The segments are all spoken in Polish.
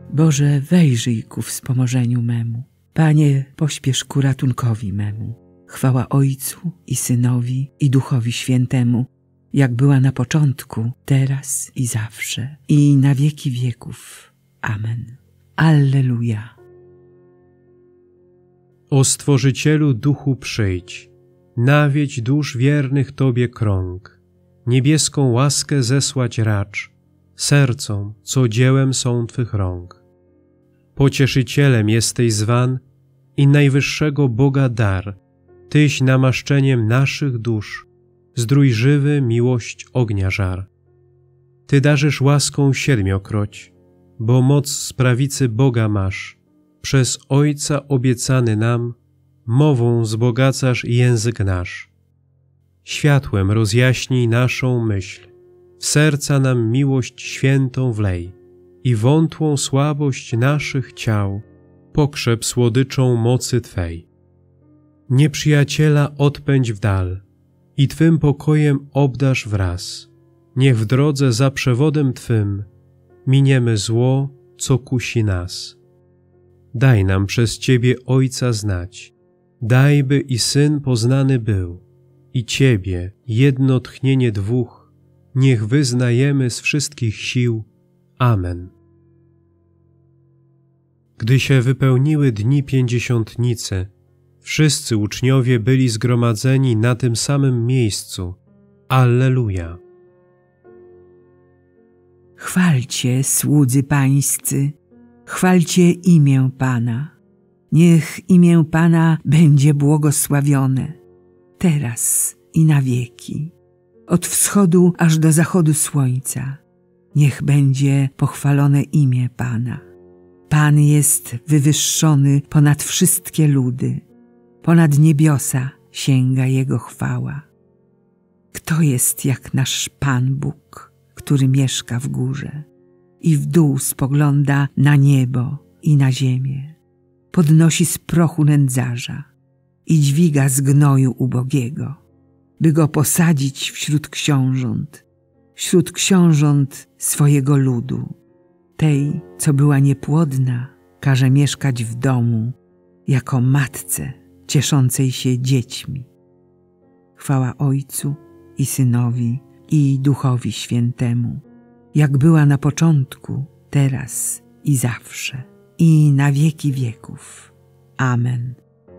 Boże, wejrzyj ku wspomożeniu memu. Panie, pośpiesz ku ratunkowi memu. Chwała Ojcu i Synowi i Duchowi Świętemu, jak była na początku, teraz i zawsze, i na wieki wieków. Amen. Alleluja. O Stworzycielu Duchu przyjdź, nawiedź dusz wiernych Tobie krąg, niebieską łaskę zesłać racz, sercom, co dziełem są Twych rąk. Pocieszycielem jesteś zwan i najwyższego Boga dar, Tyś namaszczeniem naszych dusz, zdrój żywy miłość ognia żar. Ty darzysz łaską siedmiokroć, bo moc z prawicy Boga masz, przez Ojca obiecany nam, mową wzbogacasz język nasz. Światłem rozjaśnij naszą myśl, w serca nam miłość świętą wlej i wątłą słabość naszych ciał pokrzep słodyczą mocy Twej. Nieprzyjaciela odpędź w dal i Twym pokojem obdarz wraz. Niech w drodze za przewodem Twym miniemy zło, co kusi nas. Daj nam przez Ciebie Ojca znać, daj, by i Syn poznany był, i Ciebie, jedno tchnienie dwóch, niech wyznajemy z wszystkich sił. Amen. Gdy się wypełniły dni pięćdziesiątnicy, wszyscy uczniowie byli zgromadzeni na tym samym miejscu. Alleluja. Chwalcie, słudzy pańscy, chwalcie imię Pana. Niech imię Pana będzie błogosławione, teraz i na wieki. Od wschodu aż do zachodu słońca, niech będzie pochwalone imię Pana. Pan jest wywyższony ponad wszystkie ludy, ponad niebiosa sięga Jego chwała. Kto jest jak nasz Pan Bóg, który mieszka w górze i w dół spogląda na niebo i na ziemię, podnosi z prochu nędzarza i dźwiga z gnoju ubogiego, by go posadzić wśród książąt swojego ludu. Tej, co była niepłodna, każe mieszkać w domu, jako matce cieszącej się dziećmi. Chwała Ojcu i Synowi i Duchowi Świętemu, jak była na początku, teraz i zawsze, i na wieki wieków. Amen.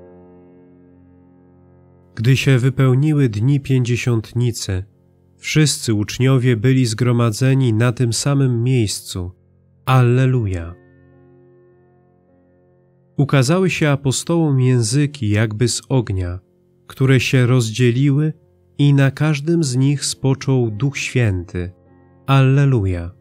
Gdy się wypełniły dni pięćdziesiątnicy, wszyscy uczniowie byli zgromadzeni na tym samym miejscu. Alleluja. Ukazały się apostołom języki jakby z ognia, które się rozdzieliły i na każdym z nich spoczął Duch Święty. Alleluja.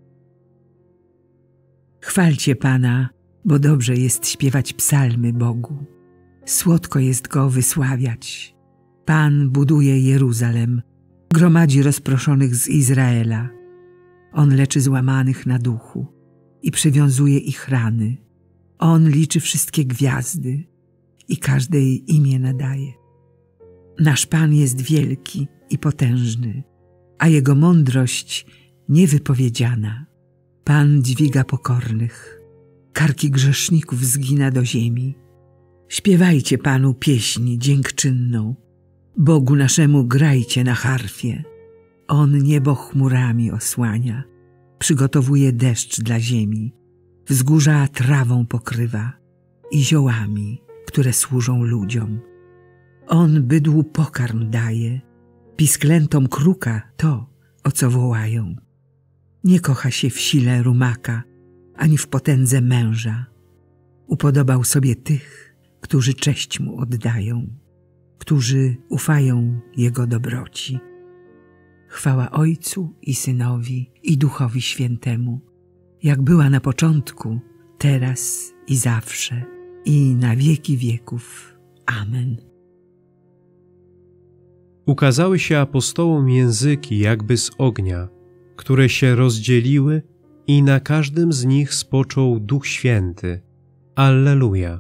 Chwalcie Pana, bo dobrze jest śpiewać psalmy Bogu. Słodko jest Go wysławiać. Pan buduje Jeruzalem, gromadzi rozproszonych z Izraela. On leczy złamanych na duchu i przywiązuje ich rany. On liczy wszystkie gwiazdy i każdej imię nadaje. Nasz Pan jest wielki i potężny, a Jego mądrość niewypowiedziana. Pan dźwiga pokornych, karki grzeszników zgina do ziemi. Śpiewajcie Panu pieśń dziękczynną, Bogu naszemu grajcie na harfie. On niebo chmurami osłania, przygotowuje deszcz dla ziemi, wzgórza trawą pokrywa i ziołami, które służą ludziom. On bydłu pokarm daje, pisklętom kruka to, o co wołają. Nie kocha się w sile rumaka, ani w potędze męża. Upodobał sobie tych, którzy cześć mu oddają, którzy ufają Jego dobroci. Chwała Ojcu i Synowi i Duchowi Świętemu, jak była na początku, teraz i zawsze, i na wieki wieków. Amen. Ukazały się apostołom języki jakby z ognia, które się rozdzieliły i na każdym z nich spoczął Duch Święty. Alleluja.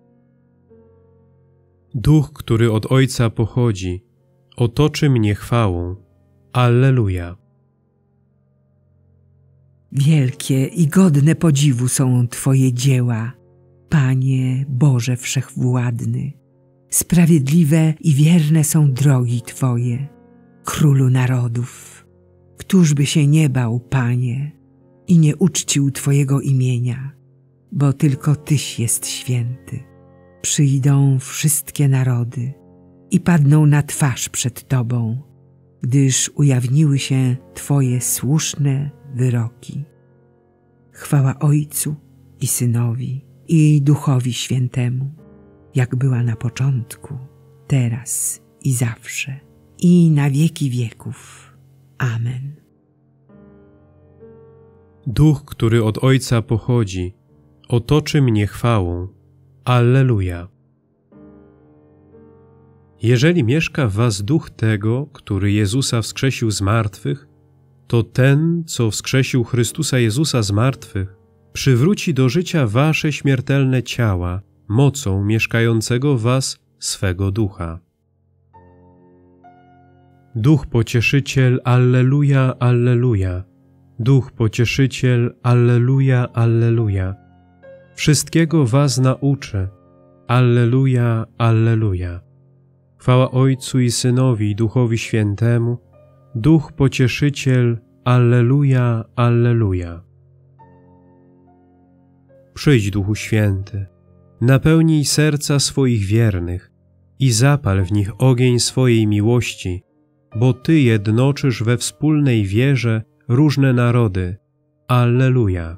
Duch, który od Ojca pochodzi, otoczy mnie chwałą. Alleluja. Wielkie i godne podziwu są Twoje dzieła, Panie Boże Wszechwładny. Sprawiedliwe i wierne są drogi Twoje, Królu narodów. Któż by się nie bał, Panie, i nie uczcił Twojego imienia, bo tylko Tyś jest święty. Przyjdą wszystkie narody i padną na twarz przed Tobą, gdyż ujawniły się Twoje słuszne wyroki. Chwała Ojcu i Synowi, i Duchowi Świętemu, jak była na początku, teraz i zawsze, i na wieki wieków. Amen. Duch, który od Ojca pochodzi, otoczy mnie chwałą. Alleluja. Jeżeli mieszka w was duch tego, który Jezusa wskrzesił z martwych, to ten, co wskrzesił Chrystusa Jezusa z martwych, przywróci do życia wasze śmiertelne ciała mocą mieszkającego w was swego ducha. Duch Pocieszyciel, alleluja, alleluja. Duch Pocieszyciel, alleluja, alleluja. Wszystkiego was nauczy. Alleluja, alleluja. Chwała Ojcu i Synowi i Duchowi Świętemu. Duch Pocieszyciel, alleluja, alleluja. Przyjdź, Duchu Święty, napełnij serca swoich wiernych i zapal w nich ogień swojej miłości, bo Ty jednoczysz we wspólnej wierze różne narody. Alleluja.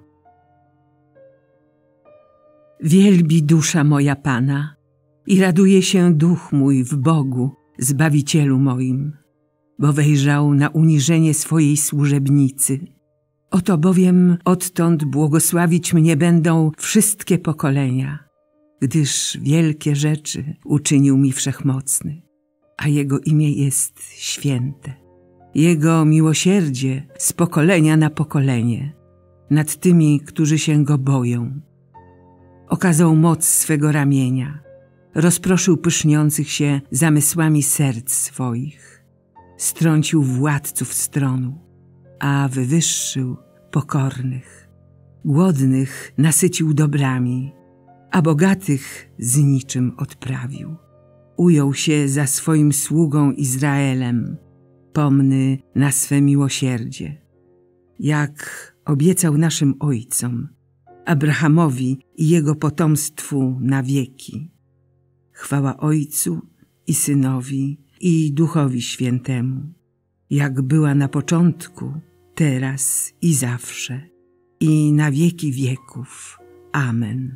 Wielbi dusza moja Pana i raduje się duch mój w Bogu, Zbawicielu moim, bo wejrzał na uniżenie swojej służebnicy. Oto bowiem odtąd błogosławić mnie będą wszystkie pokolenia, gdyż wielkie rzeczy uczynił mi Wszechmocny, a Jego imię jest święte. Jego miłosierdzie z pokolenia na pokolenie nad tymi, którzy się Go boją. Okazał moc swego ramienia, rozproszył pyszniących się zamysłami serc swoich, strącił władców stronu, a wywyższył pokornych. Głodnych nasycił dobrami, a bogatych z niczym odprawił. Ujął się za swoim sługą Izraelem, pomny na swe miłosierdzie, jak obiecał naszym ojcom, Abrahamowi i jego potomstwu na wieki. Chwała Ojcu i Synowi i Duchowi Świętemu, jak była na początku, teraz i zawsze, i na wieki wieków. Amen.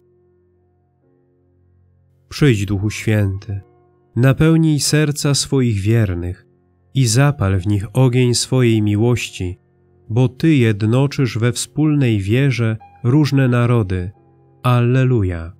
Przyjdź, Duchu Święty, napełnij serca swoich wiernych i zapal w nich ogień swojej miłości, bo Ty jednoczysz we wspólnej wierze różne narody. Alleluja.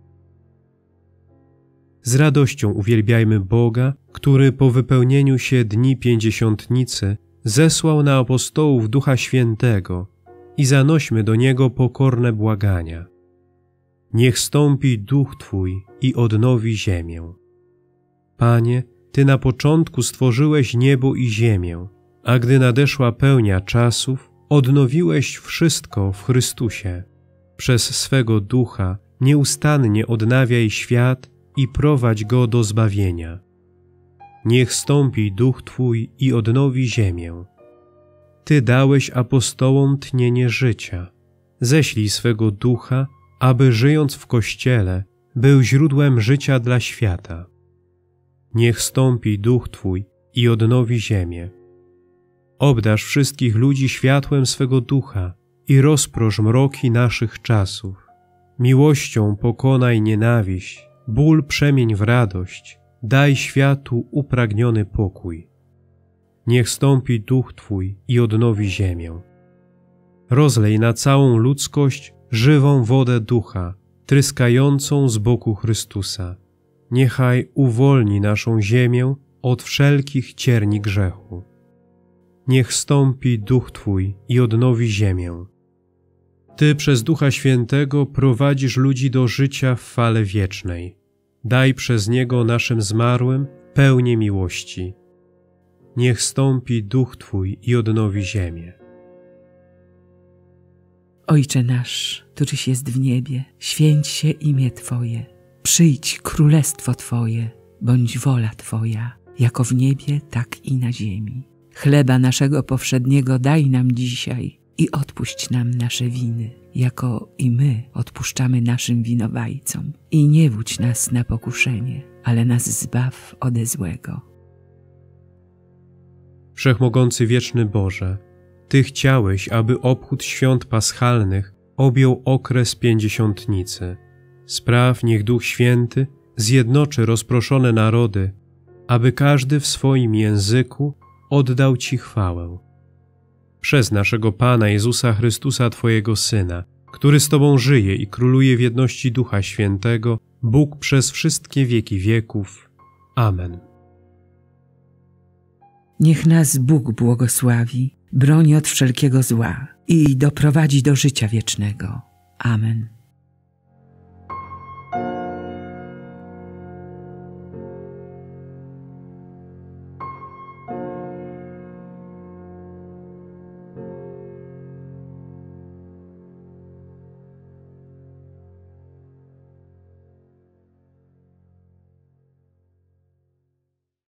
Z radością uwielbiajmy Boga, który po wypełnieniu się dni pięćdziesiątnicy zesłał na apostołów Ducha Świętego i zanośmy do Niego pokorne błagania. Niech stąpi Duch Twój i odnowi ziemię. Panie, Ty na początku stworzyłeś niebo i ziemię, a gdy nadeszła pełnia czasów, odnowiłeś wszystko w Chrystusie. Przez swego Ducha nieustannie odnawiaj świat i prowadź go do zbawienia. Niech stąpi Duch Twój i odnowi ziemię. Ty dałeś apostołom tnienie życia. Ześlij swego Ducha, aby żyjąc w Kościele, był źródłem życia dla świata. Niech stąpi Duch Twój i odnowi ziemię. Obdarz wszystkich ludzi światłem swego Ducha i rozprosz mroki naszych czasów. Miłością pokonaj nienawiść, ból przemień w radość, daj światu upragniony pokój. Niech stąpi Duch Twój i odnowi ziemię. Rozlej na całą ludzkość żywą wodę Ducha, tryskającą z boku Chrystusa. Niechaj uwolni naszą ziemię od wszelkich cierni grzechu. Niech stąpi Duch Twój i odnowi ziemię. Ty przez Ducha Świętego prowadzisz ludzi do życia w fale wiecznej. Daj przez Niego naszym zmarłym pełnię miłości. Niech stąpi Duch Twój i odnowi ziemię. Ojcze nasz, któryś jest w niebie, święć się imię Twoje. Przyjdź królestwo Twoje, bądź wola Twoja, jako w niebie, tak i na ziemi. Chleba naszego powszedniego daj nam dzisiaj i odpuść nam nasze winy, jako i my odpuszczamy naszym winowajcom. I nie wódź nas na pokuszenie, ale nas zbaw ode złego. Wszechmogący wieczny Boże, Ty chciałeś, aby obchód świąt paschalnych objął okres pięćdziesiątnicy. Spraw, niech Duch Święty zjednoczy rozproszone narody, aby każdy w swoim języku oddał Ci chwałę. Przez naszego Pana Jezusa Chrystusa, Twojego Syna, który z Tobą żyje i króluje w jedności Ducha Świętego, Bóg przez wszystkie wieki wieków. Amen. Niech nas Bóg błogosławi, broni od wszelkiego zła i doprowadzi do życia wiecznego. Amen.